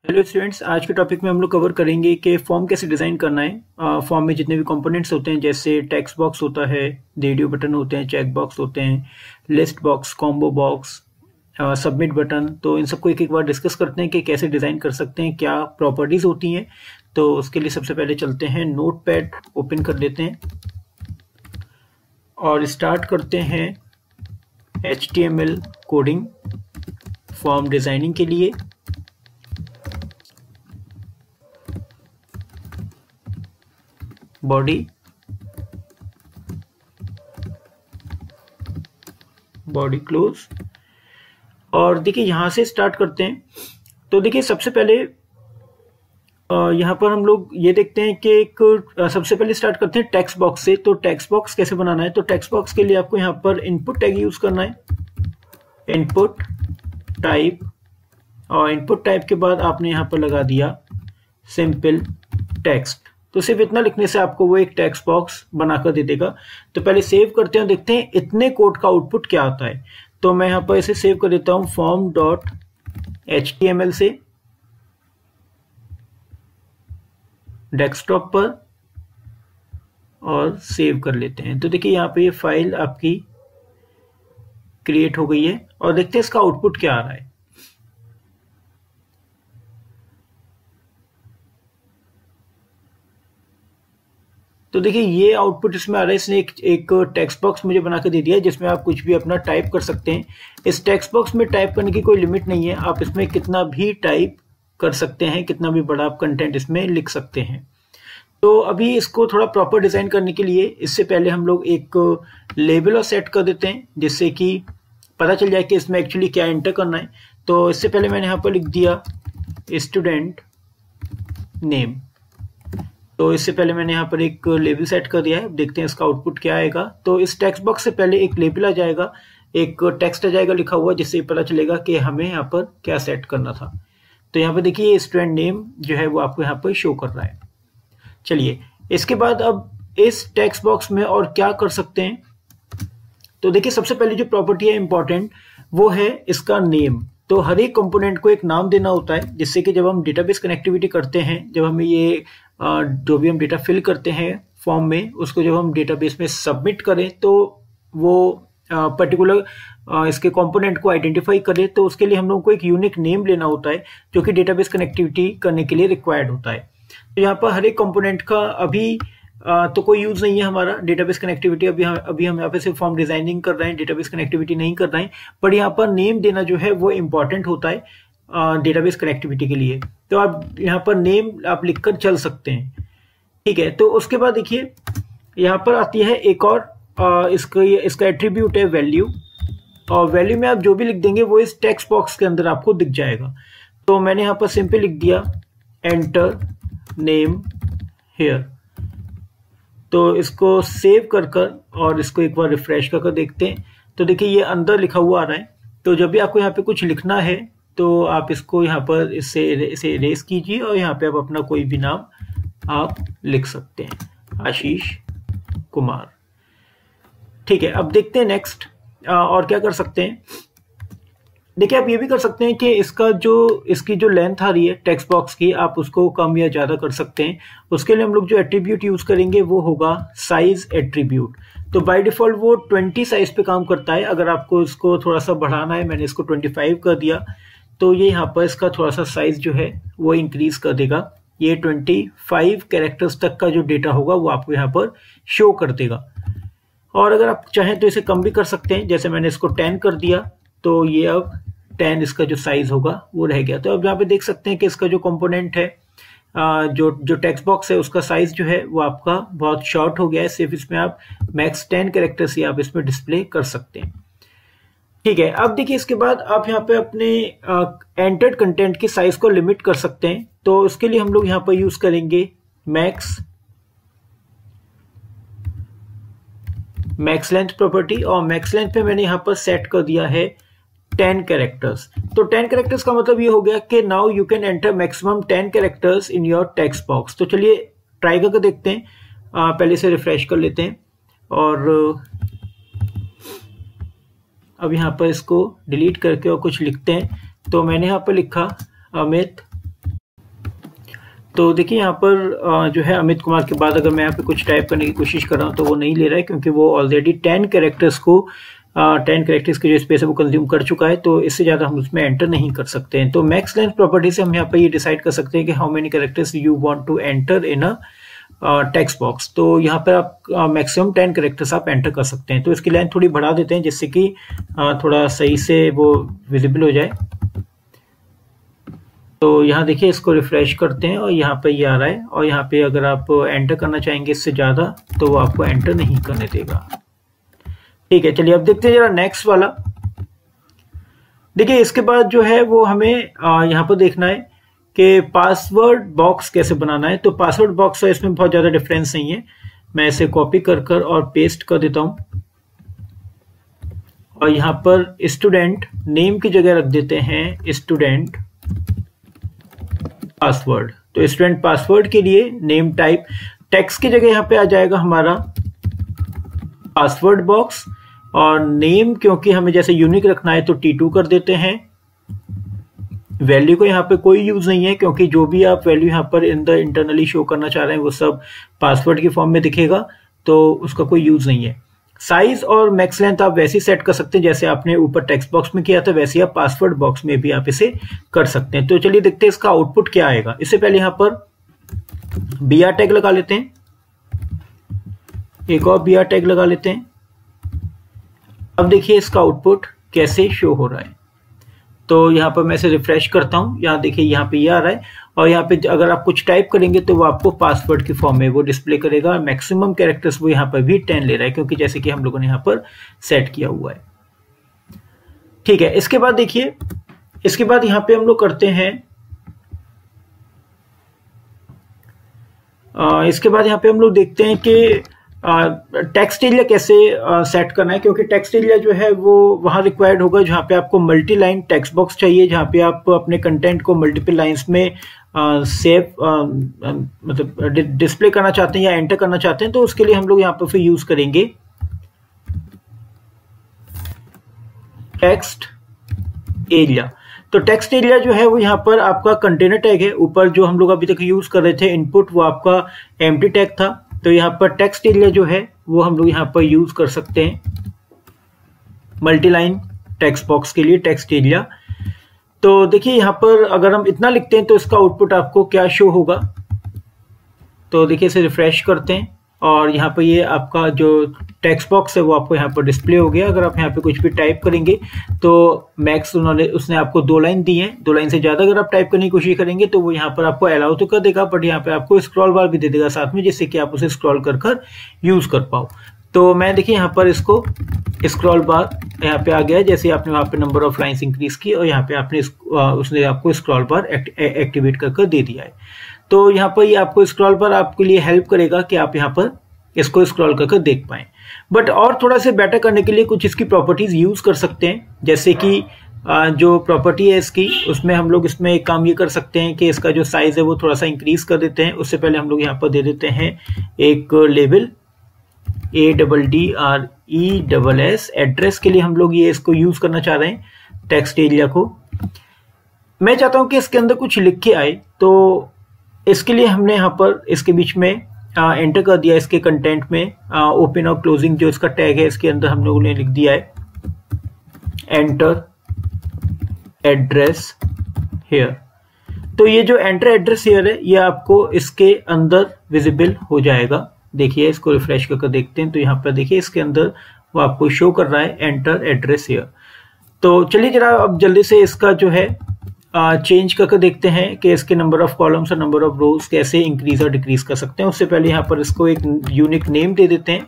Hello students, आज के topic में हम लोग कवर करेंगे कि फॉर्म कैसे डिज़ाइन करना है। फॉर्म में जितने भी कंपोनेंट्स होते हैं, जैसे टेक्स्ट बॉक्स होता है, रेडियो बटन होते हैं, चेक बॉक्स होते हैं, list box, combo box, submit button. तो इन सबको एक एक बार डिस्कस करते हैं कि कैसे डिज़ाइन कर सकते हैं, क्या प्रॉपर्टीज़ होती हैं। तो उसके लिए सबसे पहले चलते हैं, नोटपैड ओपन कर लेते हैं और स्टार्ट करते हैं HTML कोडिंग फॉर्म डिज़ाइनिंग के लिए। बॉडी क्लोज, और देखिए यहाँ से स्टार्ट करते हैं। तो देखिए सबसे पहले यहाँ पर हम लोग ये देखते हैं कि सबसे पहले स्टार्ट करते हैं टेक्स्ट बॉक्स से। तो टेक्स्ट बॉक्स कैसे बनाना है, तो टेक्स्ट बॉक्स के लिए आपको यहाँ पर इनपुट टैग यूज करना है, इनपुट टाइप, और इनपुट टाइप के बाद आपने यहाँ पर लगा दिया सिंपल टेक्स्ट। तो सिर्फ इतना लिखने से आपको वो एक टेक्स्ट बॉक्स बनाकर दे देगा। तो पहले सेव करते हैं, देखते हैं इतने कोड का आउटपुट क्या आता है। तो मैं यहाँ पर इसे सेव कर देता हूँ form.html से डेस्कटॉप पर, और सेव कर लेते हैं। तो देखिए यहाँ पे ये फाइल आपकी क्रिएट हो गई है, और देखते हैं इसका आउटपुट क्या आ रहा है। तो देखिए ये आउटपुट इसमें आ रहा है। इसने एक टेक्स्ट बॉक्स मुझे बना के दे दिया है, जिसमें आप कुछ भी अपना टाइप कर सकते हैं। इस टेक्स्ट बॉक्स में टाइप करने की कोई लिमिट नहीं है, आप इसमें कितना भी टाइप कर सकते हैं, कितना भी बड़ा आप कंटेंट इसमें लिख सकते हैं। तो अभी इसको थोड़ा प्रॉपर डिज़ाइन करने के लिए इससे पहले हम लोग एक लेबल और सेट कर देते हैं, जिससे कि पता चल जाए कि इसमें एक्चुअली क्या एंटर करना है। तो इससे पहले मैंने यहाँ पर लिख दिया स्टूडेंट नेम। तो इससे पहले मैंने यहाँ पर एक लेबल सेट कर दिया है। देखते हैं इसका आउटपुट क्या आएगा। तो इस टेक्स्ट बॉक्स से पहले एक लेबल आ जाएगा, एक टेक्स्ट आ जाएगा लिखा हुआ, जिससे पता चलेगा कि हमें यहाँ पर क्या सेट करना था। तो यहाँ पर देखिए स्टूडेंट नेम जो है वो आपको यहाँ पर शो कर रहा है। चलिए इसके बाद अब इस टेक्स्ट बॉक्स में और क्या कर सकते हैं। तो देखिए सबसे पहले जो प्रॉपर्टी है इंपॉर्टेंट, वो है इसका नेम। तो हर एक कंपोनेंट को एक नाम देना होता है, जिससे कि जब हम डेटाबेस कनेक्टिविटी करते हैं, जब हमें ये जो भी हम डेटा फिल करते हैं फॉर्म में, उसको जब हम डेटाबेस में सबमिट करें, तो वो पर्टिकुलर इसके कंपोनेंट को आइडेंटिफाई करें। तो उसके लिए हम लोगों को एक यूनिक नेम लेना होता है, जो कि डेटाबेस कनेक्टिविटी करने के लिए रिक्वायर्ड होता है। तो यहाँ पर हर एक कंपोनेंट का अभी तो कोई यूज नहीं है हमारा डेटाबेस कनेक्टिविटी। अभी हम यहाँ पे सिर्फ फॉर्म डिजाइनिंग कर रहे हैं, डेटाबेस कनेक्टिविटी नहीं कर रहे हैं। पर यहाँ पर नेम देना जो है वो इम्पॉर्टेंट होता है डेटाबेस कनेक्टिविटी के लिए। तो आप यहाँ पर नेम आप लिखकर चल सकते हैं, ठीक है। तो उसके बाद देखिए यहाँ पर आती है एक और इसका एट्रीब्यूट है वैल्यू, और वैल्यू में आप जो भी लिख देंगे वो इस टेक्स्ट बॉक्स के अंदर आपको दिख जाएगा। तो मैंने यहाँ पर सिंपल लिख दिया एंटर नेम हेयर। तो इसको सेव कर और इसको एक बार रिफ्रेश कर देखते हैं। तो देखिए ये अंदर लिखा हुआ आ रहा है। तो जब भी आपको यहाँ पे कुछ लिखना है, तो आप इसको यहाँ पर इसे इरेज कीजिए, और यहाँ पे आप अपना कोई भी नाम आप लिख सकते हैं, आशीष कुमार, ठीक है। अब देखते हैं नेक्स्ट और क्या कर सकते हैं। देखिए आप ये भी कर सकते हैं कि इसकी जो लेंथ आ रही है टेक्स्ट बॉक्स की, आप उसको कम या ज़्यादा कर सकते हैं। उसके लिए हम लोग जो एट्रीब्यूट यूज करेंगे वो होगा साइज एट्रीब्यूट। तो बाय डिफॉल्ट वो 20 साइज पे काम करता है। अगर आपको इसको थोड़ा सा बढ़ाना है, मैंने इसको 25 कर दिया, तो ये यहाँ पर इसका थोड़ा सा साइज जो है वो इंक्रीज कर देगा। ये 25 कैरेक्टर्स तक का जो डेटा होगा वो आपको यहाँ पर शो कर देगा। और अगर आप चाहें तो इसे कम भी कर सकते हैं, जैसे मैंने इसको 10 कर दिया, तो ये अब 10 इसका जो साइज होगा वो रह गया। तो अब यहाँ पे देख सकते हैं कि इसका जो कंपोनेंट है, जो टेक्स्ट बॉक्स है, उसका साइज जो है वो आपका बहुत शॉर्ट हो गया है। सिर्फ इसमें आप मैक्स 10 कैरेक्टर्स ही आप इसमें डिस्प्ले कर सकते हैं, ठीक है। अब देखिए इसके बाद आप यहाँ पे अपने एंटर्ड कंटेंट की साइज को लिमिट कर सकते हैं। तो उसके लिए हम लोग यहाँ पर यूज करेंगे मैक्स लेंथ प्रॉपर्टी, और मैक्स लेंथ पे मैंने यहाँ पर सेट कर दिया है 10 कैरेक्टर्स। तो 10 कैरेक्टर्स का मतलब ये हो गया कि now you can enter maximum 10 characters in your text box. तो चलिए ट्राई करके देखते हैं। पहले से रिफ्रेश कर लेते हैं, और अब यहाँ पर इसको डिलीट करके और कुछ लिखते हैं। तो मैंने यहाँ पर लिखा अमित तो देखिए यहाँ पर जो है अमित कुमार के बाद अगर मैं यहाँ पे कुछ टाइप करने की कोशिश कर रहा हूँ तो वो नहीं ले रहा है, क्योंकि वो ऑलरेडी 10 कैरेक्टर्स के जो स्पेस है वो कंज्यूम कर चुका है, तो इससे ज़्यादा हम उसमें एंटर नहीं कर सकते हैं। तो मैक्स लेंथ प्रॉपर्टी से हम यहाँ पर ये डिसाइड कर सकते हैं कि how many characters you want to enter in a text box. तो यहाँ पर आप मैक्सिमम 10 कैरेक्टर्स आप एंटर कर सकते हैं। तो इसकी लेंथ थोड़ी बढ़ा देते हैं जिससे कि थोड़ा सही से वो विजिबल हो जाए। तो यहाँ देखिए इसको रिफ्रेश करते हैं और यहाँ पे ये आ रहा है, और यहाँ पे अगर आप एंटर करना चाहेंगे इससे ज़्यादा तो वो आपको एंटर नहीं करने देगा। ठीक है, चलिए अब देखते हैं जरा नेक्स्ट वाला। देखिए इसके बाद जो है वो हमें यहाँ पर देखना है कि पासवर्ड बॉक्स कैसे बनाना है। तो पासवर्ड बॉक्स है, इसमें बहुत ज़्यादा डिफरेंस नहीं है। मैं इसे कॉपी कर और पेस्ट कर देता हूँ, और यहाँ पर स्टूडेंट नेम की जगह रख देते हैं स्टूडेंट पासवर्ड। तो स्टूडेंट पासवर्ड के लिए नेम टाइप टेक्स्ट की जगह यहाँ पे आ जाएगा हमारा पासवर्ड बॉक्स, और नेम क्योंकि हमें जैसे यूनिक रखना है तो T2 कर देते हैं। वैल्यू को यहाँ पे कोई यूज नहीं है, क्योंकि जो भी आप वैल्यू यहाँ पर इन द इंटरनली शो करना चाह रहे हैं वो सब पासवर्ड की फॉर्म में दिखेगा, तो उसका कोई यूज नहीं है। साइज और मैक्स लेंथ आप वैसे ही सेट कर सकते हैं जैसे आपने ऊपर टेक्स्ट बॉक्स में किया था, वैसे ही आप पासवर्ड बॉक्स में भी आप इसे कर सकते हैं। तो चलिए देखते हैं इसका आउटपुट क्या आएगा। इससे पहले यहाँ पर BR टैग लगा लेते हैं, एक और BR टैग लगा लेते हैं। अब देखिए इसका आउटपुट कैसे शो हो रहा है। तो यहाँ पर मैं इसे रिफ्रेश करता हूँ, यहाँ देखिए यहाँ पे ये आ रहा है, और यहाँ पे अगर आप कुछ टाइप करेंगे तो वो आपको पासवर्ड की फॉर्म में वो डिस्प्ले करेगा। मैक्सिमम कैरेक्टर्स वो यहाँ पर भी 10 ले रहा है, क्योंकि जैसे कि हम लोगों ने यहाँ पर सेट किया हुआ है। ठीक है, इसके बाद देखिए, इसके बाद यहाँ पे हम लोग करते हैं इसके बाद यहाँ पे हम लोग देखते हैं कि टेक्स्ट एरिया कैसे सेट करना है, क्योंकि टेक्स्ट एरिया जो है वो वहां रिक्वायर्ड होगा जहां पे आपको मल्टी लाइन टेक्स्ट बॉक्स चाहिए, जहां पे आप अपने कंटेंट को मल्टीपल लाइंस में सेव मतलब डिस्प्ले करना चाहते हैं या एंटर करना चाहते हैं। तो उसके लिए हम लोग यहाँ पर फिर यूज करेंगे टेक्स्ट एरिया। तो टेक्स्ट एरिया जो है वो यहाँ पर आपका कंटेनर टैग है। ऊपर जो हम लोग अभी तक यूज कर रहे थे इनपुट, वो आपका एम्प्टी टैग था। तो यहाँ पर टेक्स्ट एरिया जो है वो हम लोग यहाँ पर यूज कर सकते हैं मल्टी लाइन टेक्स्ट बॉक्स के लिए टेक्स्ट एरिया। तो देखिए यहाँ पर अगर हम इतना लिखते हैं तो इसका आउटपुट आपको क्या शो होगा। तो देखिए इसे रिफ्रेश करते हैं, और यहाँ पर ये आपका जो टेक्स्ट बॉक्स है वो आपको यहाँ पर डिस्प्ले हो गया। अगर आप यहाँ पे कुछ भी टाइप करेंगे तो मैक्स उसने आपको 2 लाइन दी है, 2 लाइन से ज़्यादा अगर आप टाइप करने की कोशिश करेंगे तो वो यहाँ पर आपको अलाउ तो कर देगा, बट यहाँ पे आपको स्क्रॉल बार भी दे देगा साथ में, जिससे कि आप उसे स्क्रॉल कर यूज़ कर पाओ। तो मैं देखिए यहाँ पर इसको स्क्रॉल बार यहाँ पे आ गया है, जैसे आपने वहाँ पे नंबर ऑफ लाइन्स इंक्रीज की और यहाँ पे आपने उसने आपको स्क्रॉल बार एक्टिवेट कर दे दिया है। तो यहाँ पर ये आपको स्क्रॉल बार आपके लिए हेल्प करेगा कि आप यहाँ पर इसको स्क्रॉल कर देख पाएं। बट और थोड़ा से बेटर करने के लिए कुछ इसकी प्रॉपर्टीज यूज कर सकते हैं, जैसे कि जो प्रॉपर्टी है इसकी, उसमें हम लोग इसमें एक काम ये कर सकते हैं कि इसका जो साइज है वो थोड़ा सा इंक्रीज कर देते हैं। उससे पहले हम लोग यहाँ पर दे देते हैं एक लेबल ADDRESS। एड्रेस के लिए हम लोग ये इसको यूज करना चाह रहे हैं टेक्स्ट एरिया को। मैं चाहता हूं कि इसके अंदर कुछ लिख के आए, तो इसके लिए हमने यहाँ पर इसके बीच में एंटर कर दिया। इसके कंटेंट में ओपन और क्लोजिंग जो इसका टैग है इसके अंदर हम लोगों ने लिख दिया है एंटर एड्रेस हियर। तो ये जो एंटर एड्रेस हियर है ये आपको इसके अंदर विजिबल हो जाएगा। देखिए इसको रिफ्रेश करके देखते हैं तो यहाँ पर देखिए इसके अंदर वो आपको शो कर रहा है एंटर एड्रेस हियर। तो चलिए जरा अब जल्दी से इसका जो है चेंज करके देखते हैं कि इसके नंबर ऑफ कॉलम्स और नंबर ऑफ रोज कैसे इंक्रीज और डिक्रीज कर सकते हैं। उससे पहले यहाँ पर इसको एक यूनिक नेम दे देते हैं।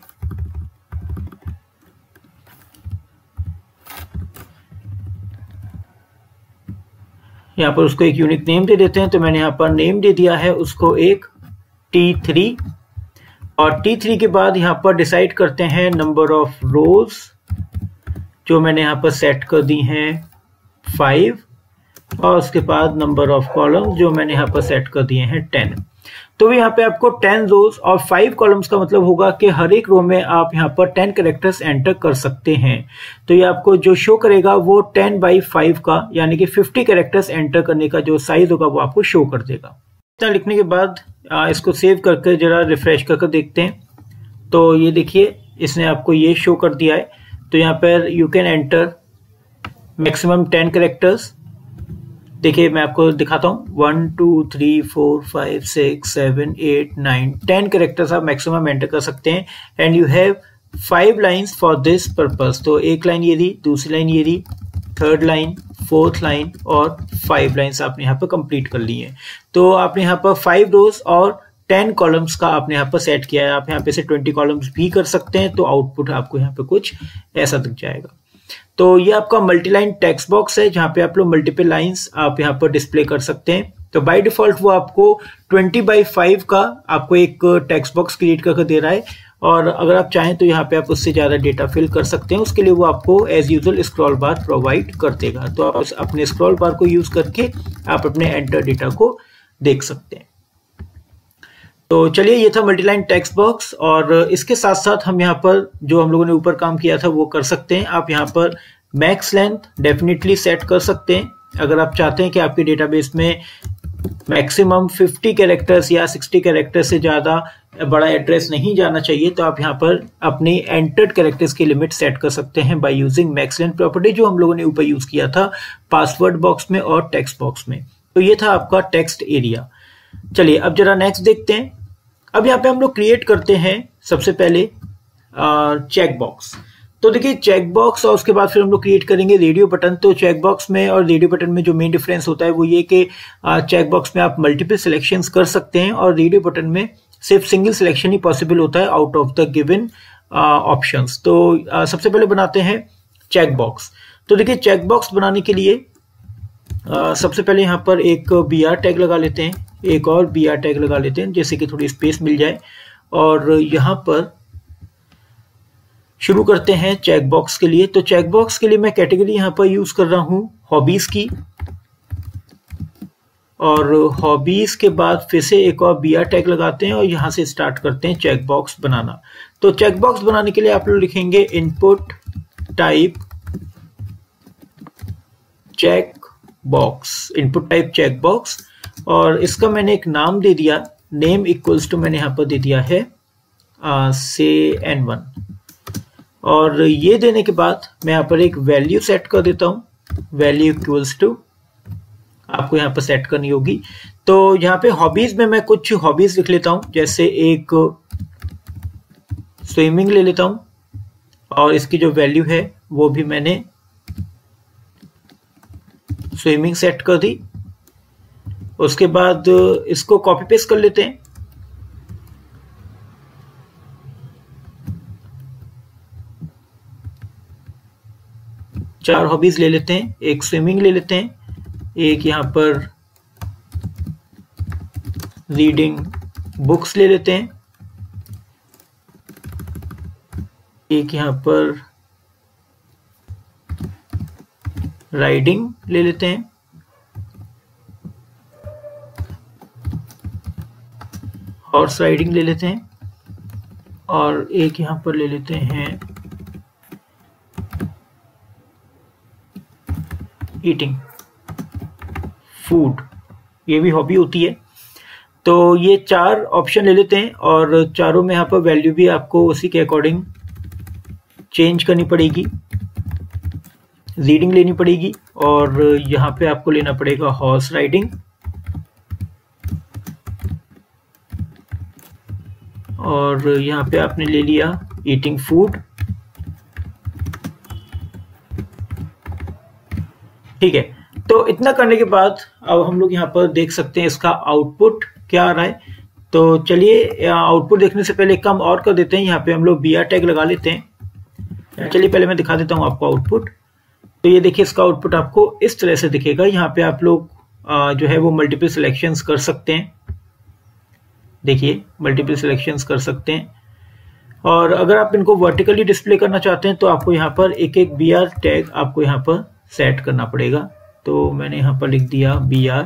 यहाँ पर उसको एक यूनिक नेम दे देते हैं। तो मैंने यहाँ पर नेम दे दिया है उसको एक T3, और T3 के बाद यहाँ पर डिसाइड करते हैं नंबर ऑफ रोज जो मैंने यहाँ पर सेट कर दी हैं 5, और उसके बाद नंबर ऑफ कॉलम्स जो मैंने यहाँ पर सेट कर दिए हैं 10। तो यहाँ पे आपको 10 रोज और 5 कॉलम्स का मतलब होगा कि हर एक रो में आप यहाँ पर 10 कैरेक्टर्स एंटर कर सकते हैं। तो ये आपको जो शो करेगा वो 10 by 5 का यानी कि 50 कैरेक्टर्स एंटर करने का जो साइज होगा वो आपको शो कर देगा। इतना लिखने के बाद इसको सेव करके जरा रिफ्रेश करके देखते हैं। तो ये देखिए इसने आपको ये शो कर दिया है। तो यहाँ पर you can enter maximum 10 characters. देखिए मैं आपको दिखाता हूँ 1 2 3 4 5 6 7 8 9 10 कैरेक्टर्स आप मैक्सिमम एंटर कर सकते हैं। And you have 5 lines for this purpose. तो एक लाइन ये दी, दूसरी लाइन ये दी, थर्ड लाइन, फोर्थ लाइन और 5 लाइन्स आपने यहाँ पर कंप्लीट कर ली है। तो आपने यहाँ पर 5 रोज और 10 कॉलम्स का आपने यहाँ पर सेट किया है। आप यहाँ पे से 20 कॉलम्स भी कर सकते हैं। तो आउटपुट आपको यहाँ पे कुछ ऐसा दिख जाएगा। तो ये आपका मल्टीलाइन टेक्स्ट बॉक्स है जहाँ पे आप लोग मल्टीपल लाइंस आप यहाँ पर डिस्प्ले कर सकते हैं। तो बाय डिफॉल्ट वो आपको 20x5 का आपको एक टेक्स्ट बॉक्स क्रिएट करके दे रहा है। और अगर आप चाहें तो यहाँ पे आप उससे ज़्यादा डेटा फिल कर सकते हैं। उसके लिए वो आपको as usual scroll bar provide कर देगा। तो आप अपने स्क्रॉल बार को यूज करके आप अपने एंटर डेटा को देख सकते हैं। तो चलिए ये था मल्टीलाइन टेक्स्ट बॉक्स। और इसके साथ साथ हम यहाँ पर जो हम लोगों ने ऊपर काम किया था वो कर सकते हैं। आप यहाँ पर मैक्स लेंथ डेफिनेटली सेट कर सकते हैं। अगर आप चाहते हैं कि आपके डेटाबेस में मैक्सिमम 50 कैरेक्टर्स या 60 कैरेक्टर से ज़्यादा बड़ा एड्रेस नहीं जाना चाहिए, तो आप यहाँ पर अपनी एंटर्ड कैरेक्टर्स की लिमिट सेट कर सकते हैं by using max length property, जो हम लोगों ने ऊपर यूज किया था पासवर्ड बॉक्स में और टेक्स्ट बॉक्स में। तो ये था आपका टेक्स्ट एरिया। चलिए अब जरा नेक्स्ट देखते हैं। अब यहाँ पे हम लोग क्रिएट करते हैं सबसे पहले चेक बॉक्स। तो देखिए चेक बॉक्स और उसके बाद फिर हम लोग क्रिएट करेंगे रेडियो बटन। तो चेक बॉक्स में और रेडियो बटन में जो मेन डिफरेंस होता है वो ये कि चेक बॉक्स में आप मल्टीपल सिलेक्शंस कर सकते हैं और रेडियो बटन में सिर्फ सिंगल सिलेक्शन ही पॉसिबल होता है out of the given options. तो सबसे पहले बनाते हैं चेक बॉक्स। तो देखिए चेक बॉक्स बनाने के लिए सबसे पहले यहाँ पर एक BR टैग लगा लेते हैं, एक और BR टैग लगा लेते हैं जैसे कि थोड़ी स्पेस मिल जाए। और यहाँ पर शुरू करते हैं चेक बॉक्स के लिए। तो चेक बॉक्स के लिए मैं कैटेगरी यहाँ पर यूज कर रहा हूँ हॉबीज की। और हॉबीज के बाद फिर से एक और BR टैग लगाते हैं और यहाँ से स्टार्ट करते हैं चेक बॉक्स बनाना। तो चेक बॉक्स बनाने के लिए आप लोग लिखेंगे input type check box, input type check box. और इसका मैंने एक नाम दे दिया, नेम इक्वल्स टू मैंने यहाँ पर दे दिया है से N1। और ये देने के बाद मैं यहाँ पर एक वैल्यू सेट कर देता हूँ, वैल्यू इक्वल्स टू आपको यहाँ पर सेट करनी होगी। तो यहाँ पे हॉबीज में मैं कुछ हॉबीज लिख लेता हूँ, जैसे एक स्विमिंग ले लेता हूँ और इसकी जो वैल्यू है वो भी मैंने स्विमिंग सेट कर दी। उसके बाद इसको कॉपी पेस्ट कर लेते हैं। चार हॉबीज ले लेते हैं, एक स्विमिंग ले लेते हैं, एक यहाँ पर रीडिंग बुक्स ले लेते हैं, एक यहाँ पर राइडिंग ले लेते हैं, हॉर्स राइडिंग ले लेते हैं, और एक यहाँ पर ले लेते हैं ईटिंग फूड, ये भी हॉबी होती है। तो ये चार ऑप्शन ले लेते हैं और चारों में यहाँ पर वैल्यू भी आपको उसी के अकॉर्डिंग चेंज करनी पड़ेगी। रीडिंग लेनी पड़ेगी और यहाँ पे आपको लेना पड़ेगा हॉर्स राइडिंग, और यहाँ पे आपने ले लिया ईटिंग फूड। ठीक है, तो इतना करने के बाद अब हम लोग यहाँ पर देख सकते हैं इसका आउटपुट क्या आ रहा है। तो चलिए आउटपुट देखने से पहले एक काम और कर देते हैं, यहाँ पे हम लोग BR टैग लगा लेते हैं। चलिए पहले मैं दिखा देता हूँ आपको आउटपुट। तो ये देखिए इसका आउटपुट आपको इस तरह से दिखेगा। यहाँ पे आप लोग जो है वो मल्टीपल सिलेक्शंस कर सकते हैं, देखिए मल्टीपल सिलेक्शंस कर सकते हैं। और अगर आप इनको वर्टिकली डिस्प्ले करना चाहते हैं तो आपको यहाँ पर एक एक BR टैग आपको यहाँ पर सेट करना पड़ेगा। तो मैंने यहाँ पर लिख दिया BR,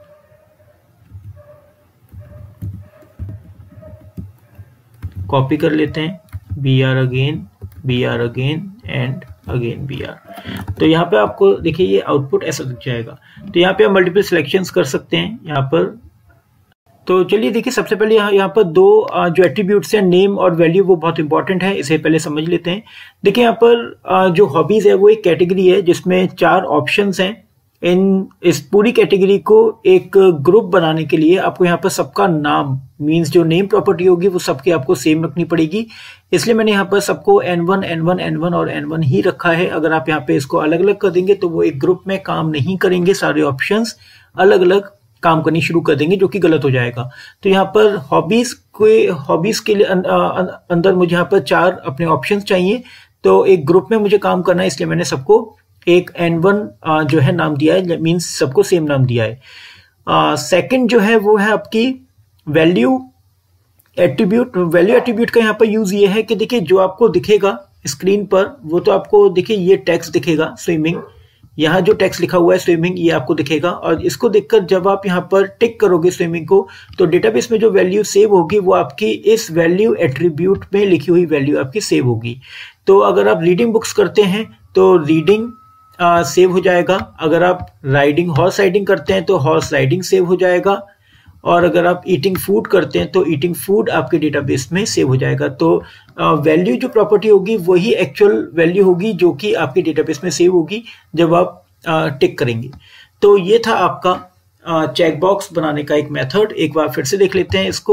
कॉपी कर लेते हैं, BR again and again BR। तो यहाँ पे आपको देखिए ये आउटपुट ऐसा दिख जाएगा। तो यहाँ पे आप मल्टीपल सिलेक्शंस कर सकते हैं। यहाँ पर तो चलिए देखिए, सबसे पहले यहाँ पर दो जो एट्रीब्यूट्स हैं, नेम और वैल्यू, वो बहुत इंपॉर्टेंट है, इसे पहले समझ लेते हैं। देखिए यहाँ पर जो हॉबीज है वो एक कैटेगरी है जिसमें 4 ऑप्शंस हैं। इस पूरी कैटेगरी को एक ग्रुप बनाने के लिए आपको यहाँ पर सबका नाम, मींस जो नेम प्रॉपर्टी होगी वो सबकी आपको सेम रखनी पड़ेगी। इसलिए मैंने यहाँ पर सबको N1 N1 N1 और N1 ही रखा है। अगर आप यहाँ पे इसको अलग अलग कर देंगे तो वो एक ग्रुप में काम नहीं करेंगे, सारे ऑप्शंस अलग अलग काम करनी शुरू कर देंगे, जो कि गलत हो जाएगा। तो यहाँ पर हॉबीज के लिए अंदर मुझे यहाँ पर 4 अपने ऑप्शंस चाहिए। तो एक ग्रुप में मुझे काम करना है, इसलिए मैंने सबको एक N1 जो है नाम दिया है, मीन्स सबको सेम नाम दिया है। सेकंड जो है वो है आपकी वैल्यू एट्रीब्यूट। वैल्यू एट्रीब्यूट का यहाँ पर यूज ये है कि देखिए, जो आपको दिखेगा स्क्रीन पर वो तो आपको देखिए ये टेक्स्ट दिखेगा स्विमिंग, यहाँ जो टेक्स्ट लिखा हुआ है स्विमिंग, ये आपको दिखेगा। और इसको देखकर जब आप यहाँ पर टिक करोगे स्विमिंग को, तो डेटाबेस में जो वैल्यू सेव होगी वो आपकी इस वैल्यू एट्रीब्यूट में लिखी हुई वैल्यू आपकी सेव होगी। तो अगर आप रीडिंग बुक्स करते हैं तो रीडिंग सेव हो जाएगा। अगर आप हॉर्स राइडिंग करते हैं तो हॉर्स राइडिंग सेव हो जाएगा। और अगर आप ईटिंग फूड करते हैं तो ईटिंग फूड आपके डेटाबेस में सेव हो जाएगा। तो वैल्यू जो प्रॉपर्टी होगी वही एक्चुअल वैल्यू होगी जो कि आपके डेटाबेस में सेव होगी जब आप टिक करेंगे। तो ये था आपका चेकबॉक्स बनाने का एक मेथड। एक बार फिर से देख लेते हैं इसको।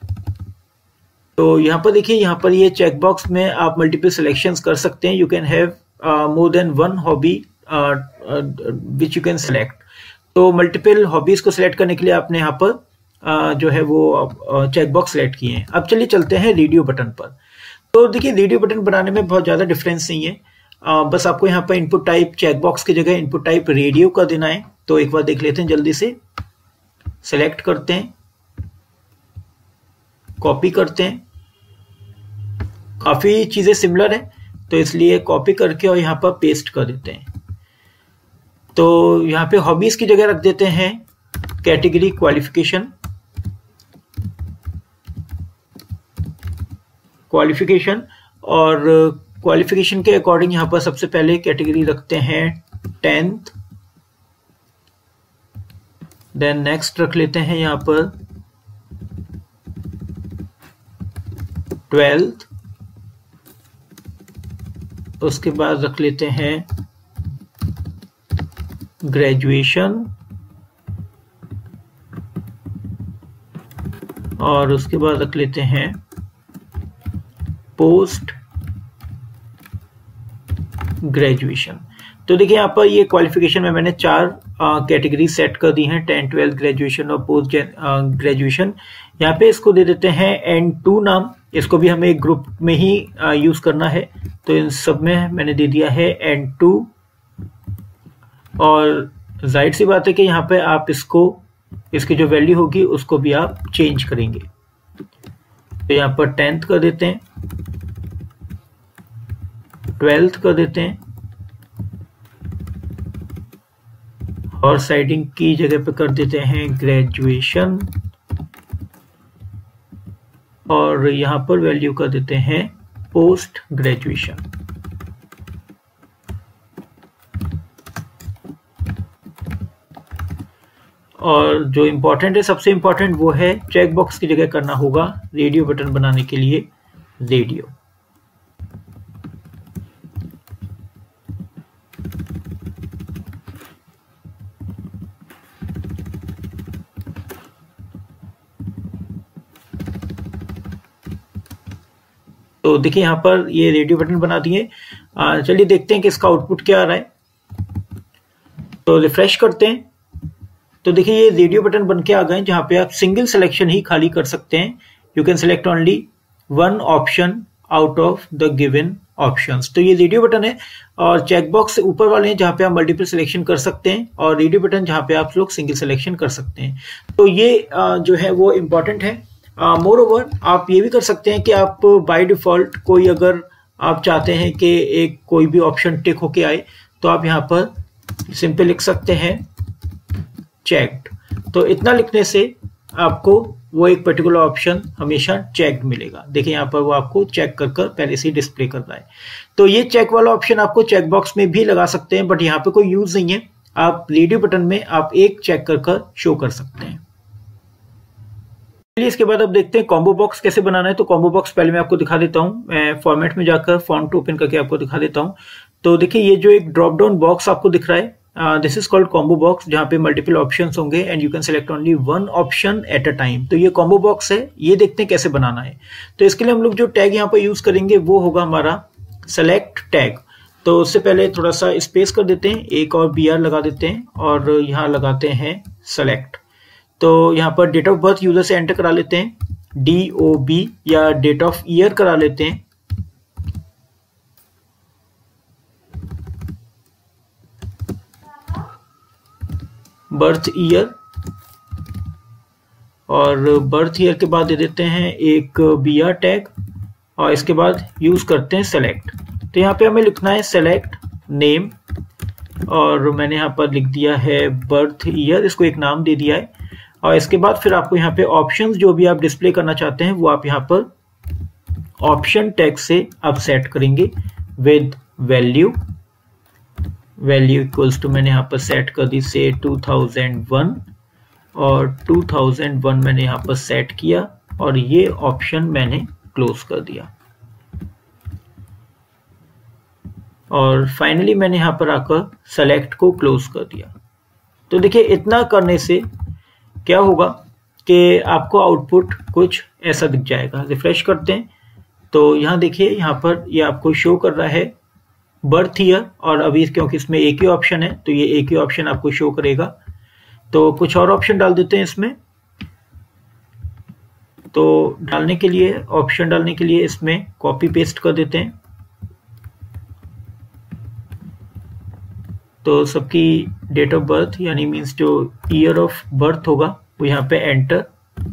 तो यहाँ पर देखिए, यहाँ पर ये चेकबॉक्स में आप मल्टीपल सिलेक्शंस कर सकते हैं। You can have more than one hobby which you can select. तो मल्टीपल हॉबीज को सिलेक्ट करने के लिए आपने यहाँ पर जो है वो चेकबॉक्स सेलेक्ट किए हैं। अब चलिए चलते हैं रेडियो बटन पर। तो देखिए, रेडियो बटन बनाने में बहुत ज़्यादा डिफरेंस नहीं है। बस आपको यहाँ पर इनपुट टाइप चेकबॉक्स की जगह इनपुट टाइप रेडियो का देना है। तो एक बार देख लेते हैं, जल्दी से सेलेक्ट करते हैं, कॉपी करते हैं। काफ़ी चीज़ें सिमिलर है तो इसलिए कॉपी करके और यहाँ पर पेस्ट कर देते हैं। तो यहाँ पे हॉबीज की जगह रख देते हैं कैटेगरी क्वालिफिकेशन। और क्वालिफिकेशन के अकॉर्डिंग यहाँ पर सबसे पहले कैटेगरी रखते हैं 10th। देन नेक्स्ट रख लेते हैं यहाँ पर 12th। उसके बाद रख लेते हैं ग्रेजुएशन, और उसके बाद रख लेते हैं पोस्ट ग्रेजुएशन। तो देखिए, यहाँ पर ये क्वालिफिकेशन में मैंने 4 कैटेगरी सेट कर दी हैं, 10, 12, ग्रेजुएशन और पोस्ट ग्रेजुएशन। यहाँ पे इसको दे देते हैं N2 नाम। इसको भी हमें एक ग्रुप में ही यूज करना है, तो इन सब में मैंने दे दिया है N2। और जाहिर सी बात है कि यहाँ पे आप इसकी जो वैल्यू होगी उसको भी आप चेंज करेंगे। तो यहाँ पर 10th कर देते हैं, 12th कर देते हैं, हॉर्स राइडिंग की जगह पे कर देते हैं ग्रेजुएशन, और यहाँ पर वैल्यू कर देते हैं पोस्ट ग्रेजुएशन। और जो इम्पोर्टेंट है, सबसे इम्पोर्टेंट वो है चेकबॉक्स की जगह करना होगा रेडियो बटन बनाने के लिए रेडियो। तो देखिए, यहाँ पर ये रेडियो बटन बना दिए। चलिए देखते हैं कि इसका आउटपुट क्या आ रहा है। तो रिफ्रेश करते हैं। तो देखिए, ये रेडियो बटन बन के आ गए, जहां पे आप सिंगल सिलेक्शन ही खाली कर सकते हैं। You can select only one option out of the given options. तो ये रेडियो बटन है, और चेकबॉक्स ऊपर वाले हैं जहां पे आप मल्टीपल सिलेक्शन कर सकते हैं, और रेडियो बटन जहां पे आप लोग सिंगल सिलेक्शन कर सकते हैं। तो ये जो है वो इम्पॉर्टेंट है। मोर ओवर आप ये भी कर सकते हैं कि आप बाय डिफॉल्ट कोई, अगर आप चाहते हैं कि कोई भी ऑप्शन टिक होके आए, तो आप यहाँ पर सिंपल लिख सकते हैं चेक्ड। तो इतना लिखने से आपको वो एक पर्टिकुलर ऑप्शन हमेशा चेक्ड मिलेगा। देखिए, यहाँ पर वो आपको चेक कर पहले से डिस्प्ले कर रहा है। तो ये चेक वाला ऑप्शन आपको चेक बॉक्स में भी लगा सकते हैं, बट यहाँ पे कोई यूज नहीं है। आप रेडियो बटन में आप एक चेक कर शो कर सकते हैं। चलिए इसके बाद अब देखते हैं कॉम्बो बॉक्स कैसे बनाना है। तो कॉम्बो बॉक्स पहले मैं आपको दिखा देता हूँ, मैं फॉर्मेट में जाकर फॉन्ट ओपन करके आपको दिखा देता हूँ। तो देखिए ये जो एक ड्रॉप डाउन बॉक्स आपको दिख रहा है, this is called combo box, जहाँ पे मल्टीपल ऑप्शंस होंगे and you can select only one option at a time. तो ये कॉम्बो बॉक्स है, ये देखते हैं कैसे बनाना है। तो इसके लिए हम लोग जो टैग यहाँ पर यूज करेंगे वो होगा हमारा सेलेक्ट टैग। तो उससे पहले थोड़ा सा स्पेस कर देते हैं, एक और BR लगा देते हैं और यहाँ लगाते हैं सेलेक्ट। तो यहाँ पर डेट ऑफ बर्थ यूजर से एंटर करा लेते हैं, DOB, या डेट ऑफ ईयर करा लेते हैं, बर्थ ईयर, और बर्थ ईयर के बाद दे देते हैं एक BR टैग और इसके बाद यूज करते हैं सेलेक्ट। तो यहाँ पे हमें लिखना है सेलेक्ट नेम और मैंने यहाँ पर लिख दिया है बर्थ ईयर, इसको एक नाम दे दिया है। और इसके बाद फिर आपको यहाँ पे ऑप्शंस जो भी आप डिस्प्ले करना चाहते हैं वो आप यहाँ पर ऑप्शन टैग से आप सेट करेंगे विद वैल्यू इक्वल्स टू, मैंने यहाँ पर सेट कर दी से 2001 और 2001 मैंने यहाँ पर सेट किया और ये ऑप्शन मैंने क्लोज कर दिया। और फाइनली मैंने यहाँ पर आकर सेलेक्ट को क्लोज कर दिया। तो देखिए इतना करने से क्या होगा कि आपको आउटपुट कुछ ऐसा दिख जाएगा। रिफ्रेश करते हैं तो यहाँ देखिए यहाँ पर ये आपको शो कर रहा है बर्थ ईयर, और अभी क्योंकि इसमें एक ही ऑप्शन है तो ये एक ही ऑप्शन आपको शो करेगा। तो कुछ और ऑप्शन डाल देते हैं इसमें। तो डालने के लिए, ऑप्शन डालने के लिए इसमें कॉपी पेस्ट कर देते हैं। तो सबकी डेट ऑफ बर्थ यानी मीन्स जो ईयर ऑफ बर्थ होगा वो यहाँ पे एंटर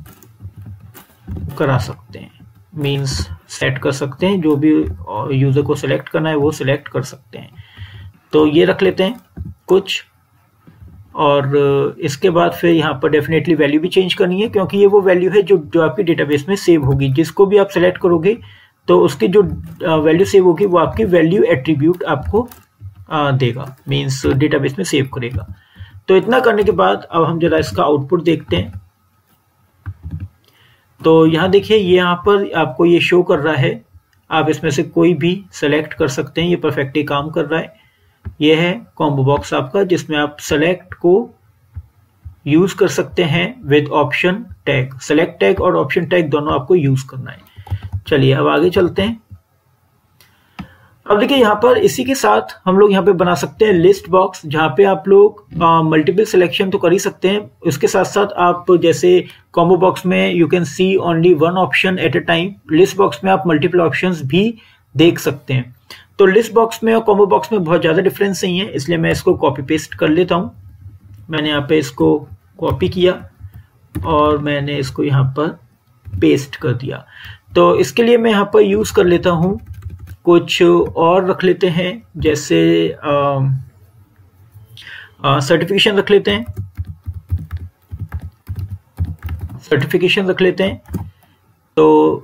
करा सकते हैं, मीन्स सेट कर सकते हैं, जो भी यूजर को सिलेक्ट करना है वो सिलेक्ट कर सकते हैं। तो ये रख लेते हैं कुछ, और इसके बाद फिर यहाँ पर डेफिनेटली वैल्यू भी चेंज करनी है, क्योंकि ये वो वैल्यू है जो आपकी डेटाबेस में सेव होगी। जिसको भी आप सिलेक्ट करोगे तो उसकी जो वैल्यू सेव होगी वो आपकी वैल्यू एट्रीब्यूट आपको देगा, मीन्स डेटाबेस में सेव करेगा। तो इतना करने के बाद अब हम जरा इसका आउटपुट देखते हैं। तो यहाँ देखिए ये यहाँ पर आपको ये शो कर रहा है, आप इसमें से कोई भी सेलेक्ट कर सकते हैं, ये परफेक्टली काम कर रहा है। ये है कॉम्बो बॉक्स आपका, जिसमें आप सेलेक्ट को यूज कर सकते हैं with option tag. Select tag और ऑप्शन टैग दोनों आपको यूज करना है। चलिए अब आगे चलते हैं। अब देखिए यहाँ पर इसी के साथ हम लोग यहाँ पे बना सकते हैं लिस्ट बॉक्स, जहाँ पे आप लोग मल्टीपल सिलेक्शन तो कर ही सकते हैं, उसके साथ साथ आप जैसे कॉम्बो बॉक्स में you can see only one option at a time, list box में आप मल्टीपल ऑप्शंस भी देख सकते हैं। तो लिस्ट बॉक्स में और कॉम्बो बॉक्स में बहुत ज़्यादा डिफरेंस नहीं है, इसलिए मैं इसको कॉपी पेस्ट कर लेता हूँ। मैंने यहाँ पे इसको कॉपी किया और मैंने इसको यहाँ पर पेस्ट कर दिया। तो इसके लिए मैं यहाँ पर यूज़ कर लेता हूँ, कुछ और रख लेते हैं, जैसे सर्टिफिकेशन रख लेते हैं, सर्टिफिकेशन रख लेते हैं। तो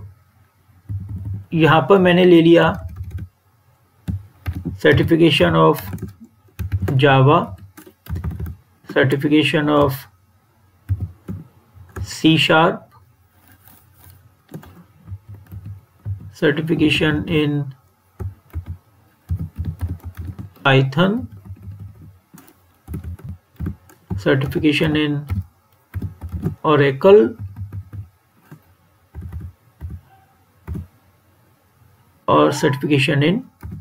यहाँ पर मैंने ले लिया certification of Java, certification of C#, certification in Python, certification in Oracle, और सर्टिफिकेशन इन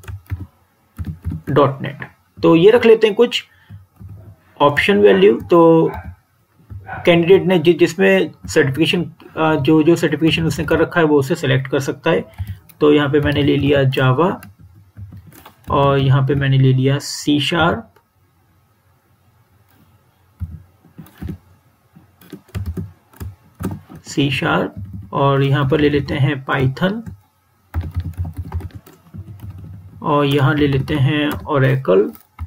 .NET। तो ये रख लेते हैं कुछ ऑप्शन वैल्यू। तो कैंडिडेट ने जिसमें सर्टिफिकेशन जो सर्टिफिकेशन उसने कर रखा है वो उसे सेलेक्ट कर सकता है। तो यहाँ पे मैंने ले लिया जावा और यहाँ पे मैंने ले लिया C#, और यहाँ पर ले लेते हैं पाइथन, और यहाँ ले लेते हैं ओरेकल,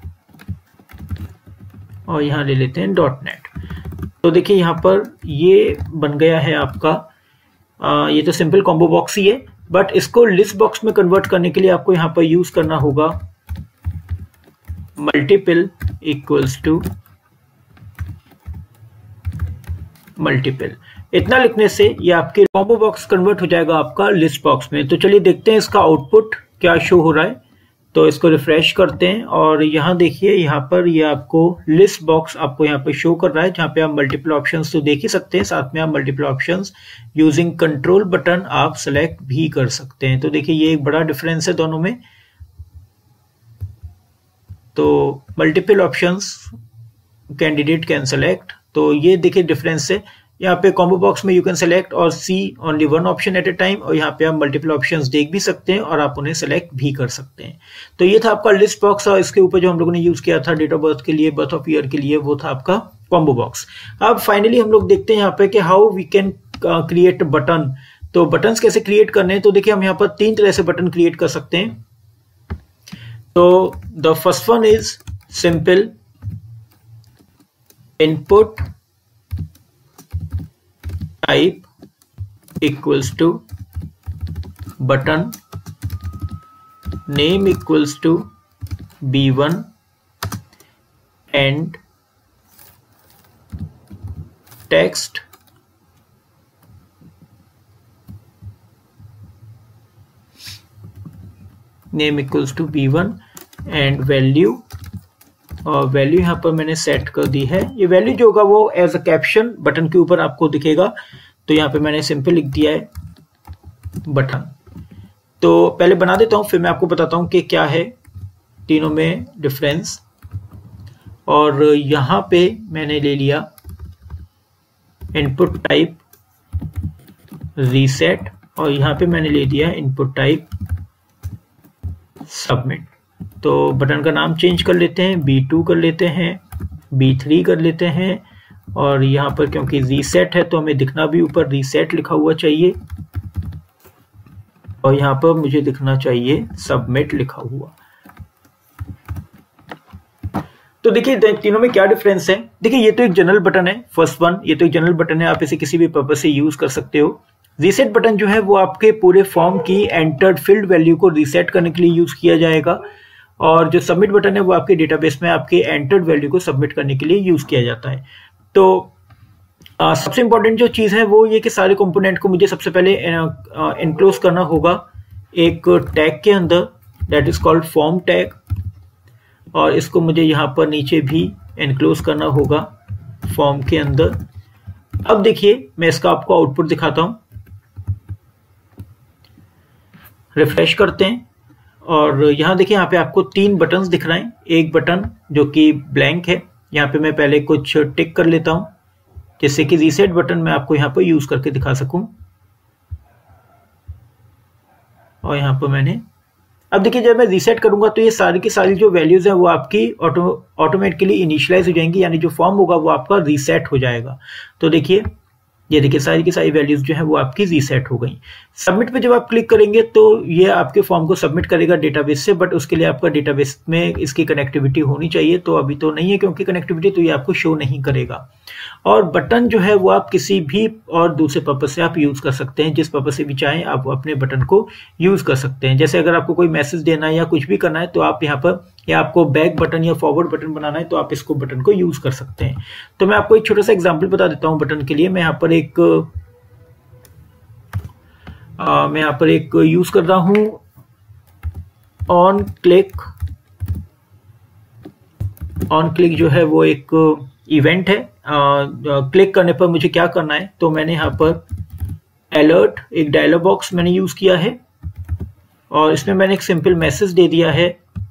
और यहाँ ले लेते हैं .NET। तो देखिए यहाँ पर ये बन गया है आपका, ये तो सिंपल कॉम्बो बॉक्स ही है, बट इसको लिस्ट बॉक्स में कन्वर्ट करने के लिए आपको यहाँ पर यूज करना होगा मल्टीपल इक्वल्स टू मल्टीपल। इतना लिखने से ये आपके कॉम्बो बॉक्स कन्वर्ट हो जाएगा आपका लिस्ट बॉक्स में। तो चलिए देखते हैं इसका आउटपुट क्या शो हो रहा है। तो इसको रिफ्रेश करते हैं और यहाँ देखिए, यहाँ पर ये आपको लिस्ट बॉक्स आपको यहाँ पे शो कर रहा है, जहाँ पे आप मल्टीपल ऑप्शंस तो देख ही सकते हैं, साथ में आप multiple options using control button आप सेलेक्ट भी कर सकते हैं। तो देखिए ये एक बड़ा डिफरेंस है दोनों में। तो multiple options candidate can select, तो ये देखिए डिफरेंस है। यहाँ पे कॉम्बो बॉक्स में यू कैन सेलेक्ट और see only one option at a time, और यहाँ पे आप मल्टीपल ऑप्शंस देख भी सकते हैं और आप उन्हें सेलेक्ट भी कर सकते हैं। तो ये था आपका लिस्ट बॉक्स, और इसके ऊपर जो हम लोगों ने यूज किया था डेट ऑफ बर्थ के लिए, बर्थ ऑफ ईयर के लिए, वो था आपका कॉम्बो बॉक्स। अब फाइनली हम लोग देखते हैं यहाँ पे कि how we can create button. तो बटन कैसे क्रिएट करने हैं, तो देखिए हम यहाँ पर 3 तरह से बटन क्रिएट कर सकते हैं। तो the first one is simple input type equals to button name equals to b1 and text name equals to b1 and value, और वैल्यू यहाँ पर मैंने सेट कर दी है। ये वैल्यू जो होगा वो एज अ कैप्शन बटन के ऊपर आपको दिखेगा। तो यहाँ पे मैंने सिंपल लिख दिया है बटन। तो पहले बना देता हूँ, फिर मैं आपको बताता हूँ कि क्या है तीनों में डिफरेंस। और यहाँ पे मैंने ले लिया इनपुट टाइप रीसेट, और यहाँ पे मैंने ले दिया इनपुट टाइप सबमिट। तो बटन का नाम चेंज कर लेते हैं, B2 कर लेते हैं, B3 कर लेते हैं, और यहाँ पर क्योंकि रीसेट है तो हमें दिखना भी ऊपर रीसेट लिखा हुआ चाहिए, और यहाँ पर मुझे दिखना चाहिए सबमिट लिखा हुआ। तो देखिए तीनों में क्या डिफरेंस है। देखिए ये तो एक जनरल बटन है, फर्स्ट वन, ये तो एक जनरल बटन है, आप इसे किसी भी पर्पज से यूज कर सकते हो। रीसेट बटन जो है वो आपके पूरे फॉर्म की एंटर्ड फील्ड वैल्यू को रीसेट करने के लिए यूज किया जाएगा, और जो सबमिट बटन है वो आपके डेटाबेस में आपके एंटर्ड वैल्यू को सबमिट करने के लिए यूज किया जाता है। तो सबसे इंपॉर्टेंट जो चीज है वो ये कि सारे कंपोनेंट को मुझे सबसे पहले एनक्लोज करना होगा एक टैग के अंदर, that is called form tag, और इसको मुझे यहाँ पर नीचे भी एनक्लोज करना होगा फॉर्म के अंदर। अब देखिए मैं इसका आपको आउटपुट दिखाता हूं। रिफ्रेश करते हैं और यहाँ देखिए यहाँ पे आपको 3 बटन्स दिख रहे हैं। एक बटन जो कि ब्लैंक है, यहाँ पे मैं पहले कुछ टिक कर लेता हूं जिससे कि रीसेट बटन मैं आपको यहाँ पर यूज करके दिखा सकूं। और यहाँ पर मैंने, अब देखिए जब मैं रीसेट करूंगा तो ये सारी की सारी जो वैल्यूज है वो आपकी ऑटोमेटिकली इनिशियलाइज हो जाएंगी, यानी जो फॉर्म होगा वो आपका रीसेट हो जाएगा। तो देखिए ये देखिए सारी की सारी वैल्यूज जो है वो आपकी रीसेट हो गई। सबमिट पे जब आप क्लिक करेंगे तो ये आपके फॉर्म को सबमिट करेगा डेटाबेस से, बट उसके लिए आपका डेटाबेस में इसकी कनेक्टिविटी होनी चाहिए। तो अभी तो नहीं है क्योंकि कनेक्टिविटी, तो ये आपको शो नहीं करेगा। और बटन जो है वो आप किसी भी और दूसरे पर्पज से आप यूज कर सकते हैं, जिस पर्पज से भी चाहें आप अपने बटन को यूज कर सकते हैं। जैसे अगर आपको कोई मैसेज देना है या कुछ भी करना है तो आप यहाँ पर, या आपको बैक बटन या फॉरवर्ड बटन बनाना है तो आप इसको बटन को यूज कर सकते हैं। तो मैं आपको एक छोटा सा एग्जांपल बता देता हूं बटन के लिए। मैं यहाँ पर एक यूज कर रहा हूं ऑन क्लिक। ऑन क्लिक जो है वो एक इवेंट है। क्लिक करने पर मुझे क्या करना है, तो मैंने यहाँ पर अलर्ट एक डायलॉग बॉक्स मैंने यूज किया है, और इसमें मैंने एक सिंपल मैसेज दे दिया है,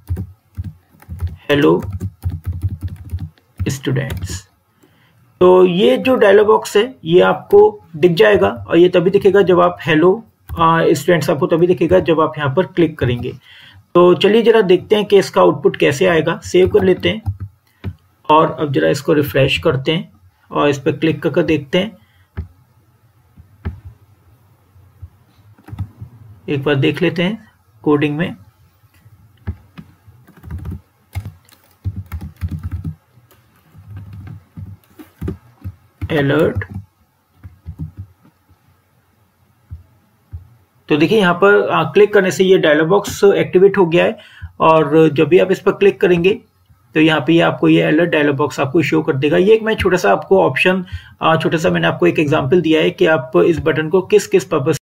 हेलो स्टूडेंट्स। तो ये जो डायलॉग बॉक्स है ये आपको दिख जाएगा, और ये तभी दिखेगा जब आप हेलो स्टूडेंट्स, आपको तभी दिखेगा जब आप यहाँ पर क्लिक करेंगे। तो चलिए जरा देखते हैं कि इसका आउटपुट कैसे आएगा। सेव कर लेते हैं और अब जरा इसको रिफ्रेश करते हैं और इस पर क्लिक करके देखते हैं। एक बार देख लेते हैं कोडिंग में। अलर्ट, तो देखिए यहाँ पर क्लिक करने से ये डायलॉग बॉक्स एक्टिवेट हो गया है, और जब भी आप इस पर क्लिक करेंगे तो यहाँ पे आपको ये अलर्ट डायलॉग बॉक्स आपको शो कर देगा। ये एक मैं छोटा सा आपको ऑप्शन, छोटा सा मैंने आपको एक एग्जांपल दिया है कि आप इस बटन को किस किस पर्पस